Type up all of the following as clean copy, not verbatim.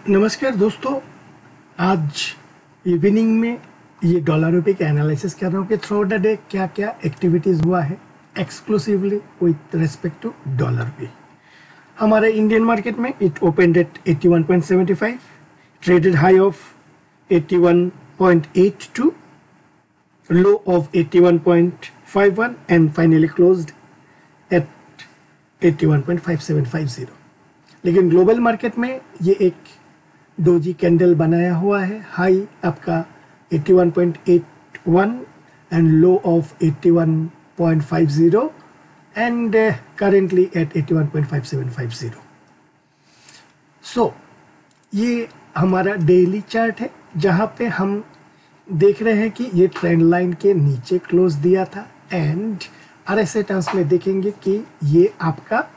नमस्कार दोस्तों। आज इवनिंग में ये डॉलर रुपए के एनालिसिस कर रहा हूँ कि थ्रू द डे क्या क्या एक्टिविटीज़ हुआ है exclusively with respect to dollar रुपए। हमारे इंडियन मार्केट में it opened at 81.75, traded high of 81.82, low of 81.51 and finally closed at 81.5750। लेकिन ग्लोबल मार्केट में ये एक डोजी कैंडल बनाया हुआ है। हाई आपका 81.81 and low of 81.50 and currently at 81.5750। So ये हमारा डेली चार्ट है जहां पे हम देख रहे हैं कि ये ट्रेंड लाइन के नीचे क्लोज दिया था एंड आरएसआई टर्म्स में देखेंगे कि ये आपका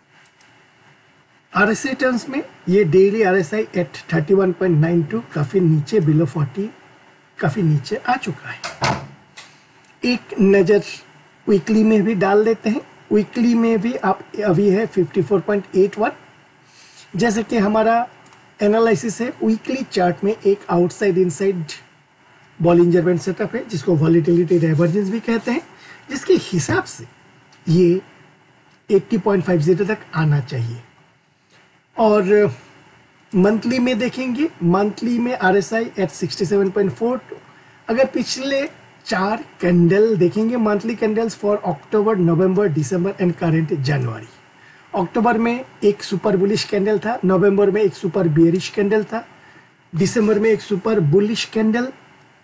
आरएसआई टर्म्स में ये डेली आरएसआई एट 31.92 काफ़ी नीचे, बिलो 40 काफ़ी नीचे आ चुका है। एक नज़र वीकली में भी डाल देते हैं। वीकली में भी आप अभी है 54.81। जैसे कि हमारा एनालिसिस है वीकली चार्ट में एक outside inside Bollinger band setup है जिसको वॉलेटिलिटी डाइवर्जेंस भी कहते हैं, जिसके हिसाब से ये 80.50 तक आना चाहिए। और मंथली में देखेंगे, मंथली में आरएसआई एट 67.4। अगर पिछले 4 कैंडल देखेंगे monthly candles for October, November, December and current January. October में एक सुपर बुलिश कैंडल था, नवंबर में एक सुपर बियरिश कैंडल था, दिसंबर में एक super bullish candle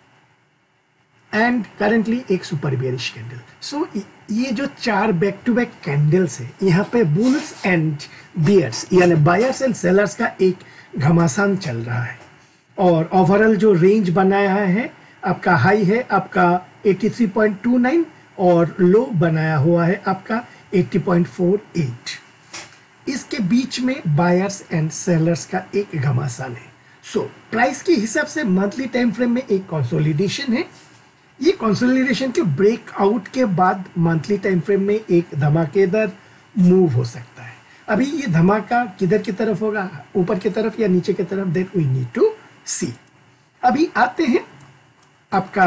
and currently एक सुपर बियरिश कैंडल। सो ये जो 4 बैक टू बैक कैंडल्स है, यहाँ पे बुल्स एंड बियर्स यानी बायर्स एंड सेलर्स का एक घमासान चल रहा है। और ओवरऑल जो रेंज बनाया है, आपका हाई है आपका 83.29 और लो बनाया हुआ है आपका 80.48। इसके बीच में बायर्स एंड सेलर्स का एक घमासान है। सो प्राइस के हिसाब से मंथली टाइम फ्रेम में एक कंसोलिडेशन है। ये कंसोलिडेशन के ब्रेकआउट के बाद मंथली टाइम फ्रेम में एक धमाकेदार मूव हो सकता है। अभी ये धमाका किधर की तरफ होगा, ऊपर की तरफ या नीचे की तरफ, that we need to see. अभी आते हैं आपका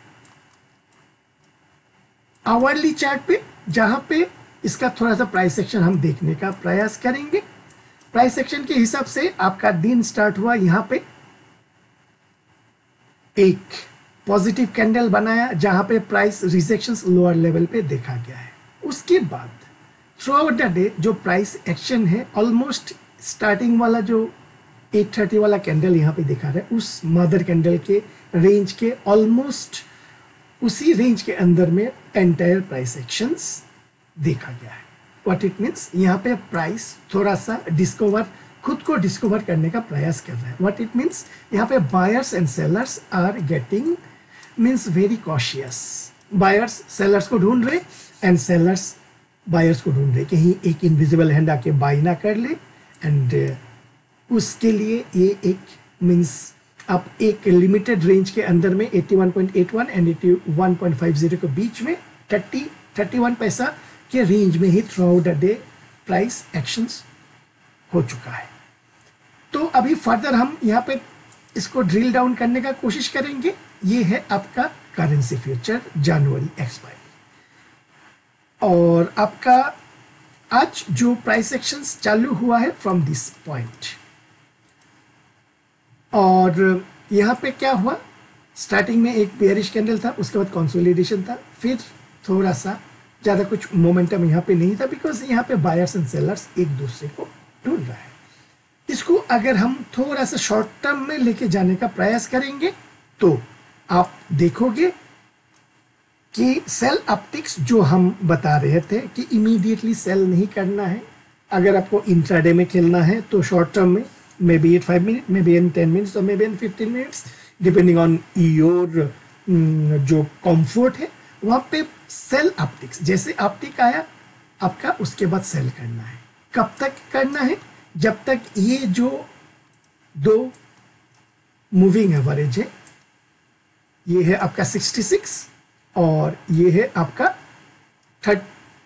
आवरली चार्ट पे, जहां पे इसका थोड़ा सा प्राइस सेक्शन हम देखने का प्रयास करेंगे। प्राइस सेक्शन के हिसाब से आपका दिन स्टार्ट हुआ यहां पे एक पॉजिटिव कैंडल बनाया जहां पे प्राइस रिजेक्शंस लोअर लेवल पे देखा गया है। उसके बाद थ्रू आउट द डे जो प्राइस एक्शन है, ऑलमोस्ट स्टार्टिंग वाला जो 830 वाला कैंडल यहाँ पे दिखा रहा है, उस मदर कैंडल के रेंज के ऑलमोस्ट उसी रेंज के अंदर में एंटायर प्राइस एक्शंस देखा गया है। व्हाट इट मीन्स, यहाँ पे प्राइस थोड़ा सा खुद को डिस्कवर करने का प्रयास कर रहा है। व्हाट इट मीन्स, यहाँ पे buyers and sellers are getting means very cautious. Buyers sellers को ढूंढ रहे एंड सेलर्स बायर्स को ढूंढ रहे, कहीं एक इनविजिबल हैंड आके बाई ना कर ले। एंड उसके लिए ये एक मीन्स आप एक लिमिटेड रेंज के अंदर में 81.81 एंड 81.50 के बीच में 31 पैसा के रेंज में ही throughout the day price actions हो चुका है। तो अभी फर्दर हम यहाँ पे इसको ड्रिल डाउन करने का कोशिश करेंगे। ये है आपका करेंसी फ्यूचर जनवरी एक्सपायरी, और आपका आज जो प्राइस एक्शंस चालू हुआ है फ्रॉम दिस पॉइंट। और यहाँ पे क्या हुआ, स्टार्टिंग में एक बेयरिश कैंडल था, उसके बाद कंसोलिडेशन था, फिर थोड़ा सा ज़्यादा कुछ मोमेंटम यहाँ पे नहीं था बिकॉज यहाँ पे बायर्स एंड सेलर्स एक दूसरे को ढूंढ रहा है। इसको अगर हम थोड़ा सा शॉर्ट टर्म में लेके जाने का प्रयास करेंगे तो आप देखोगे कि सेल अपटिक्स जो हम बता रहे थे कि इमीडिएटली सेल नहीं करना है। अगर आपको इंट्राडे में खेलना है तो शॉर्ट टर्म में maybe 5 minute, maybe in 10 minutes और maybe in 15 minutes, depending on your जो कंफर्ट है। वहां पे सेल अपटिक्स, जैसे अपटिक आया आपका, उसके बाद सेल करना है। कब तक करना है, जब तक ये जो 2 मूविंग एवरेज है, ये है आपका 66 और ये है आपका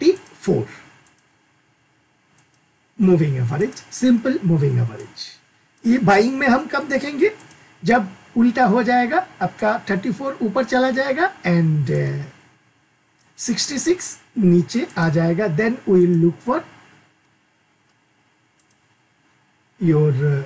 34 moving average, simple moving average. ये बाइंग में हम कब देखेंगे, जब उल्टा हो जाएगा, आपका 34 ऊपर चला जाएगा एंड 66 नीचे आ जाएगा, then we will look for your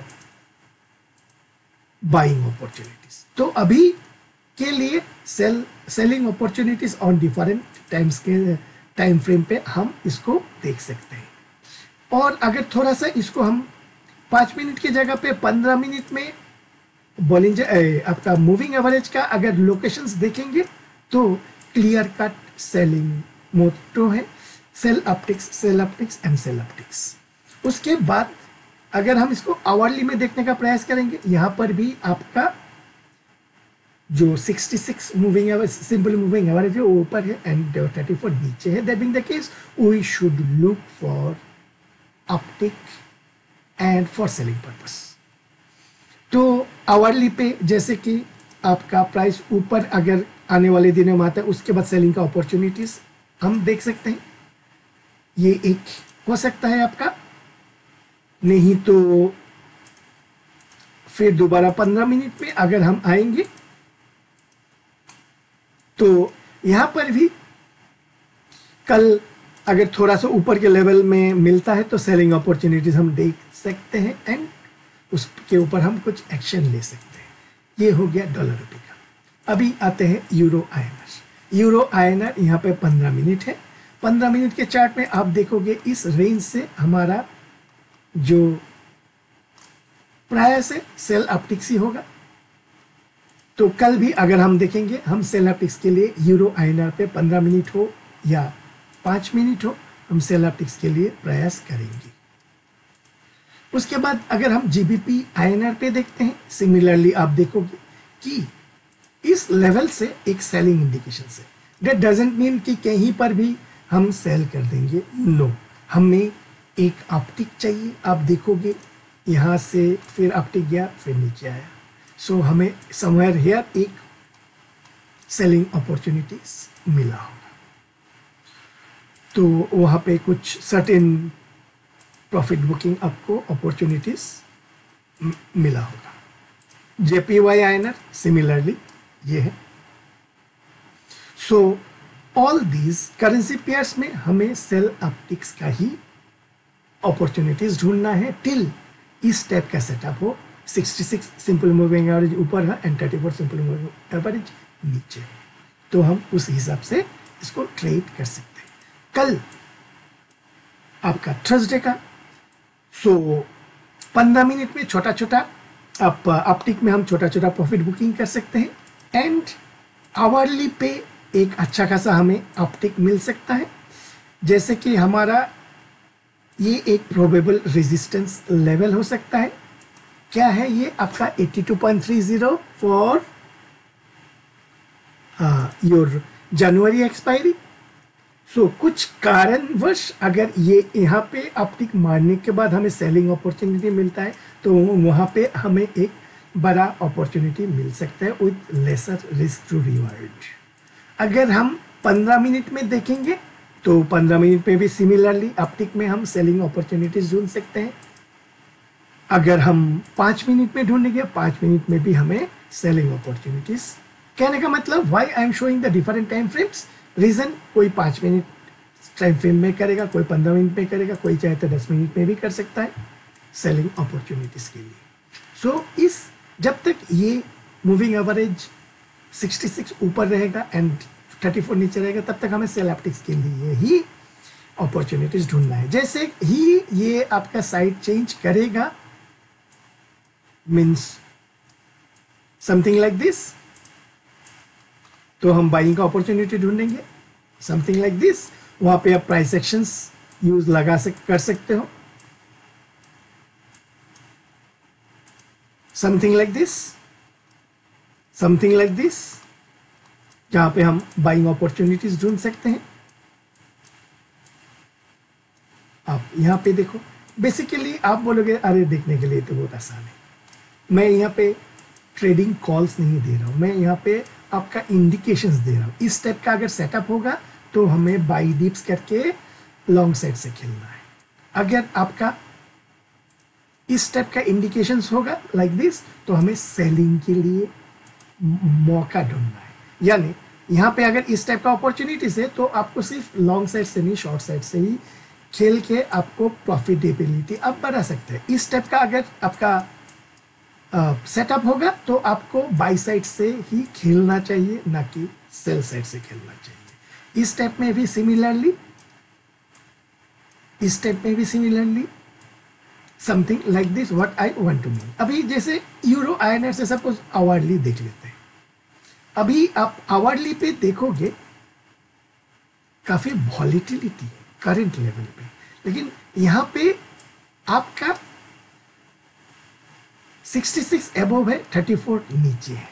buying opportunities. तो अभी के लिए selling opportunities on different times के टाइम फ्रेम पे हम इसको देख सकते हैं। और अगर थोड़ा सा इसको हम 5 मिनट की जगह पे 15 मिनट में बॉलिंजर आपका मूविंग एवरेज का अगर लोकेशंस देखेंगे तो क्लियर कट सेलिंग मोटो है, sell upticks and sell upticks. उसके बाद अगर हम इसको आवरली में देखने का प्रयास करेंगे, यहाँ पर भी आपका जो 66 moving average, simple moving average है वो ऊपर है एंड 34 नीचे है। That being the case we should look for uptick and for selling purpose. तो आवरली पे जैसे कि आपका प्राइस ऊपर अगर आने वाले दिनों में आता है, उसके बाद सेलिंग का अपॉर्चुनिटीज हम देख सकते हैं। ये एक हो सकता है आपका, नहीं तो फिर दोबारा 15 मिनट में अगर हम आएंगे तो यहां पर भी कल अगर थोड़ा सा ऊपर के लेवल में मिलता है तो सेलिंग अपॉर्चुनिटीज हम देख सकते हैं एंड उसके ऊपर हम कुछ एक्शन ले सकते हैं। ये हो गया डॉलर रुपये का। अभी आते हैं यूरो आईएनआर। यूरो आईएनआर यहाँ पे 15 मिनट है। 15 मिनट के चार्ट में आप देखोगे इस रेंज से हमारा जो प्राय से सेल अपटिक्स ही होगा। तो कल भी अगर हम देखेंगे, हम सेल अपटिक्स के लिए यूरो आईएनआर पे 15 मिनट हो या 5 मिनट हो, हम सेल अपटिक्स के लिए प्रयास करेंगे। उसके बाद अगर हम जीबीपी आईएनआर पे देखते हैं, सिमिलरली आप देखोगे कि इस लेवल से एक सेलिंग इंडिकेशन से, दैट डजंट मीन कि कहीं पर भी हम सेल कर देंगे, नो। हमें एक अपटिक चाहिए। आप देखोगे यहाँ से फिर अपटिक गया, फिर नीचे आया, सो हमें समवेयर हियर एक सेलिंग अपॉर्चुनिटीज मिला होगा। तो वहाँ पे कुछ सर्टेन प्रॉफिट बुकिंग आपको अपॉर्चुनिटीज मिला होगा। जेपीवाई आईएनआर सिमिलरली ये है। So all these currency pairs में हमें सेल अपटिक्स का ही अपॉर्चुनिटीज ढूंढना है टिल इस टाइप का सेटअप हो। 66 सिंपल मूविंग एवरेज ऊपर है एंड 34 सिंपल मूविंग एवरेज नीचे है, तो हम उस हिसाब से इसको ट्रेड कर सकते हैं। कल आपका थर्सडे का, सो 15 मिनट में छोटा छोटा आप अपटिक में हम छोटा छोटा प्रॉफिट बुकिंग कर सकते हैं एंड आवरली पे एक अच्छा खासा हमें अपटिक मिल सकता है। जैसे कि हमारा ये एक प्रोबेबल रेजिस्टेंस लेवल हो सकता है। क्या है ये आपका 82.30 for your January expiry. So कुछ कारणवश अगर ये यहाँ पे अपटिक मारने के बाद हमें सेलिंग अपॉर्चुनिटी मिलता है तो वहाँ पे हमें एक बड़ा अपॉर्चुनिटी मिल सकता है with lesser risk to reward. अगर हम 15 मिनट में देखेंगे तो 15 मिनट में भी सिमिलरली अपटिक में हम सेलिंग अपॉर्चुनिटीज ढूंढ सकते हैं। अगर हम 5 मिनट में ढूंढेंगे, 5 मिनट में भी हमें सेलिंग अपॉर्चुनिटीज। कहने का मतलब why I am showing the different time frames, reason कोई 5 मिनट टाइम फ्रेम में करेगा, कोई 15 मिनट में करेगा, कोई चाहे तो 10 मिनट में भी कर सकता है सेलिंग अपॉर्चुनिटीज के लिए। सो इस जब तक ये मूविंग एवरेज 66 ऊपर रहेगा एंड 34 नीचे रहेगा, तब तक हमें सेल अपटिक्स के लिए ही अपॉर्चुनिटीज ढूंढना है। जैसे ही ये आपका साइड चेंज करेगा, मीन्स समथिंग लाइक दिस, तो हम बाइंग का अपॉर्चुनिटी ढूंढेंगे। समथिंग लाइक दिस, वहां पे आप प्राइस एक्शंस यूज कर सकते हो। Something like this, something like this, जहां पे हम बाइंग अपॉर्चुनिटीज ढूंढ सकते हैं। आप यहां पे देखो, बेसिकली आप बोलोगे अरे देखने के लिए तो बहुत आसान है। मैं यहाँ पे ट्रेडिंग कॉल्स नहीं दे रहा हूँ, मैं यहाँ पे आपका इंडिकेशंस दे रहा हूँ। इस टाइप का अगर सेटअप होगा तो हमें बाई डिप्स करके लॉन्ग साइड से खेलना है। अगर आपका इस टाइप का इंडिकेशंस होगा लाइक दिस, तो हमें सेलिंग के लिए मौका ढूंढना है। यानी यहाँ पे अगर इस टाइप का अपॉर्चुनिटीज है तो आपको सिर्फ लॉन्ग साइड से नहीं, शॉर्ट साइड से ही खेल के आपको प्रॉफिटेबिलिटी आप बढ़ा सकते हैं। इस टाइप का अगर आपका सेटअप होगा तो आपको बाई साइड से ही खेलना चाहिए, ना कि सेल साइड से खेलना चाहिए। इस टाइप में भी सिमिलरली, इस टाइप में भी similarly something like this what I want to mean. अभी जैसे यूरो INR से सपोज आवरली देख लेते हैं। अभी आप आवरली पे देखोगे काफी वॉलिटिलिटी है करंट लेवल पे, लेकिन यहां पे आपका 66 एबोव है, 34 नीचे है।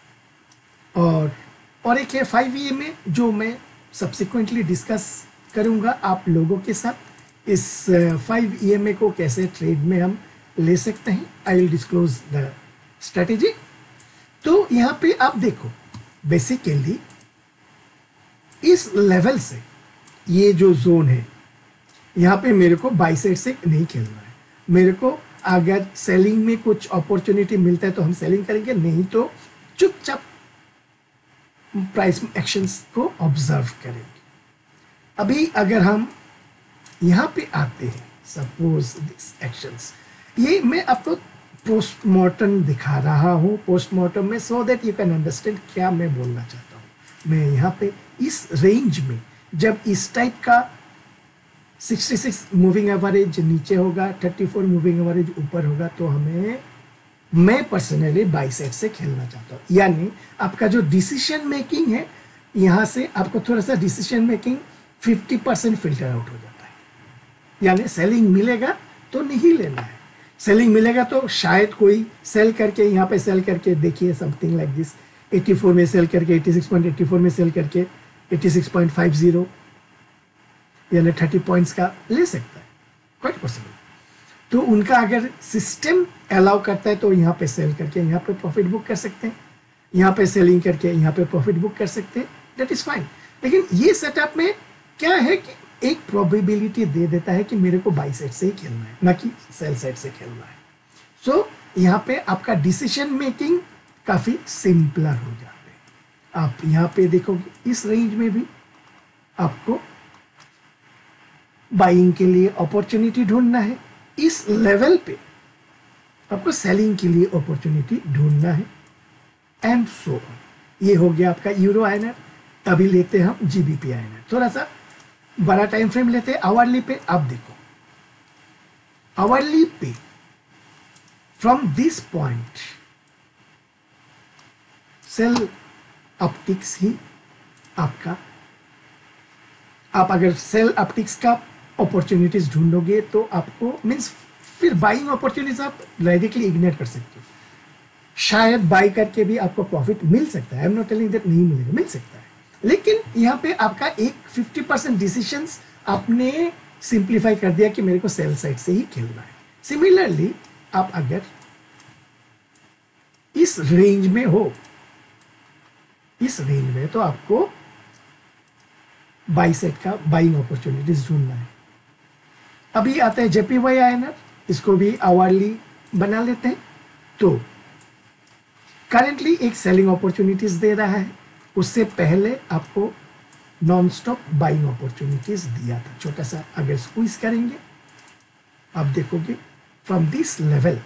और एक है 5 EMA जो मैं सब्सिक्वेंटली डिस्कस करूंगा आप लोगों के साथ। इस 5 EMA को कैसे ट्रेड में हम ले सकते हैं, I will disclose the strategy. तो यहाँ पे आप देखो बेसिकली इस लेवल से ये जो जोन है यहाँ पे मेरे को बाई साइड से नहीं खेलना है। मेरे को अगर सेलिंग में कुछ अपॉर्चुनिटी मिलता है तो हम सेलिंग करेंगे, नहीं तो चुपचाप प्राइस एक्शंस को ऑब्जर्व करेंगे। अभी अगर हम यहाँ पे आते हैं, सपोज दिस एक्शंस, ये मैं आपको पोस्टमार्टम दिखा रहा हूँ पोस्टमार्टम में, so that you can understand क्या मैं बोलना चाहता हूँ। मैं यहाँ पे इस रेंज में जब इस टाइप का 66 मूविंग एवरेज नीचे होगा, 34 मूविंग एवरेज ऊपर होगा, तो मैं पर्सनली बाई साइड से खेलना चाहता हूँ। यानी आपका जो डिसीजन मेकिंग है यहाँ से आपको थोड़ा सा डिसीजन मेकिंग 50% फिल्टर आउट हो जाता है। यानी सेलिंग मिलेगा तो नहीं लेना है, सेलिंग मिलेगा तो शायद कोई सेल करके यहाँ पे सेल करके देखिए समथिंग लाइक दिस, 84 में सेल करके 86.84 में सेल करके 86.50 यानी 30 पॉइंट्स का ले सकता है, क्वाइट पॉसिबल। तो उनका अगर सिस्टम अलाउ करता है तो यहाँ पे सेल करके यहाँ पे प्रॉफिट बुक कर सकते हैं, यहाँ पे सेलिंग करके यहाँ पे प्रॉफिट बुक कर सकते हैं, दैट इज फाइन। लेकिन ये सेटअप में क्या है कि एक प्रोबेबिलिटी दे देता है कि मेरे को बाई साइड से ही खेलना है, ना कि सेल साइड से खेलना है। सो यहाँ पे आपका डिसीजन मेकिंग काफी सिंपलर हो जाते हैं। आप यहाँ पे देखोगे इस रेंज में भी आपको बाइंग के लिए अपॉर्चुनिटी ढूंढना है, इस लेवल पे आपको सेलिंग के लिए अपॉर्चुनिटी ढूंढना है, एंड सो ऑन। ये हो गया आपका यूरो INR। अभी लेते हैं हम GBP INR, थोड़ा सा बड़ा टाइम फ्रेम लेते हैं आवरली पे। आप देखो आवरली पे from this point sell upticks ही आपका, आप अगर सेल अपटिक्स का अपॉर्चुनिटीज ढूंढोगे तो आपको मीन्स फिर बाइंग अपॉर्चुनिटीज आप डायरेक्टली इग्नोर कर सकते हो। शायद बाई करके भी आपको प्रॉफिट मिल सकता है, I am not telling that नहीं मिलेगा, मिल सकता है। लेकिन यहाँ पे आपका एक 50% डिसीजंस आपने सिंप्लीफाई कर दिया कि मेरे को सेल साइड से ही खेलना है। सिमिलरली आप अगर इस रेंज में हो, इस रेंज में, तो आपको बाई साइड का बाइंग अपॉर्चुनिटीज ढूंढना है। अभी आता है JPY INR, इसको भी आवरली बना लेते हैं। तो करेंटली एक सेलिंग अपॉर्चुनिटीज दे रहा है, उससे पहले आपको नॉन स्टॉप बाइंग अपॉर्चुनिटीज दिया था। छोटा सा अगर स्क्वीज करेंगे आप देखोगे फ्रॉम दिस लेवल,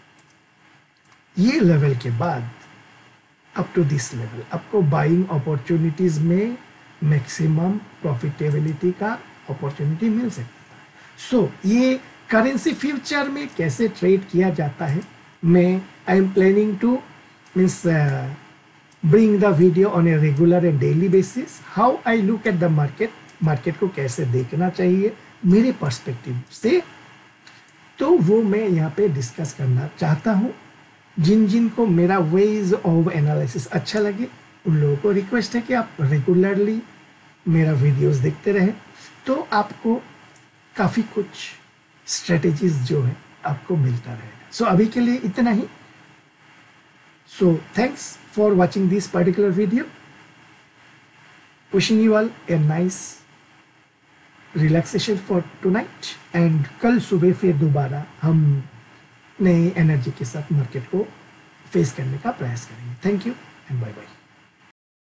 ये लेवल के बाद अप टू दिस लेवल आपको बाइंग अपॉर्चुनिटीज में मैक्सिमम प्रॉफिटेबिलिटी का अपॉर्चुनिटी मिल सकता है। सो ये करेंसी फ्यूचर में कैसे ट्रेड किया जाता है, मैं I am planning to means bring the video on a regular and daily basis, how I look at the market को कैसे देखना चाहिए मेरे पर्सपेक्टिव से, तो वो मैं यहाँ पे डिस्कस करना चाहता हूँ। जिन को मेरा वेज ऑफ एनालिसिस अच्छा लगे उन लोगों को रिक्वेस्ट है कि आप रेगुलरली मेरा वीडियोस देखते रहें, तो आपको काफ़ी कुछ स्ट्रेटेजीज जो है आपको मिलता रहेगा। सो अभी के लिए इतना ही। So thanks for watching this particular video. Wishing you all a nice relaxation for tonight, and कल सुबह फिर दोबारा हम नई एनर्जी के साथ मार्केट को फेस करने का प्रयास करेंगे। Thank you and bye bye.